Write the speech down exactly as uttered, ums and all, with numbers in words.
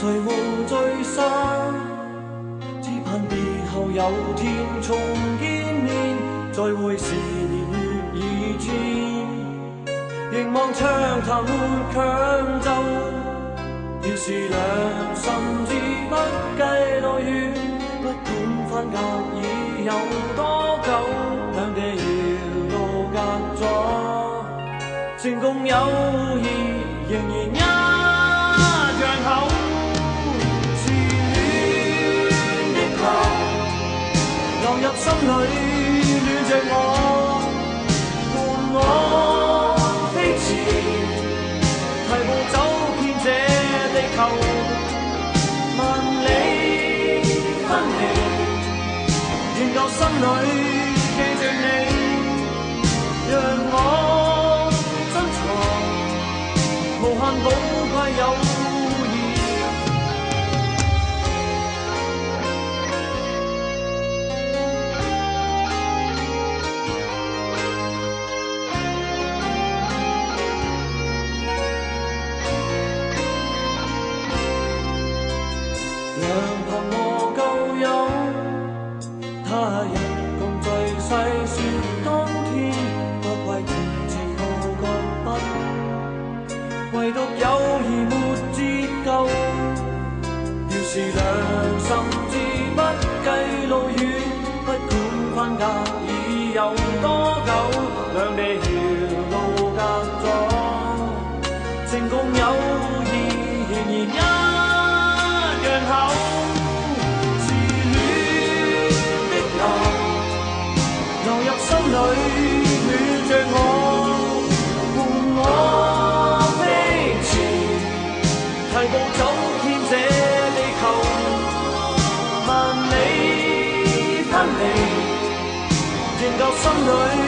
谁无聚散？只盼别后有天重见面，再会时年月已迁。凝望窗台没强就，要是两心知不计来远，不管分隔已有多久，两地遥路隔阻，情共友谊仍然一样厚。是恋的流，流入心里暖着我，伴我飞驰，提步走遍这地球，万里分离，仍舊心裏記着你，讓我珍藏無限寶貴友誼。兩旁和舊友，他日共聚細說當天，不為情情無覺不，唯獨友誼沒折舊。要是兩心知不計路遠，不管分隔已有多久，兩地遙路隔阻，情共友誼仍然一樣厚。是戀的流，流入心裏暖着我，伴我飛馳，提步走遍這地球，萬里分離，仍舊心裏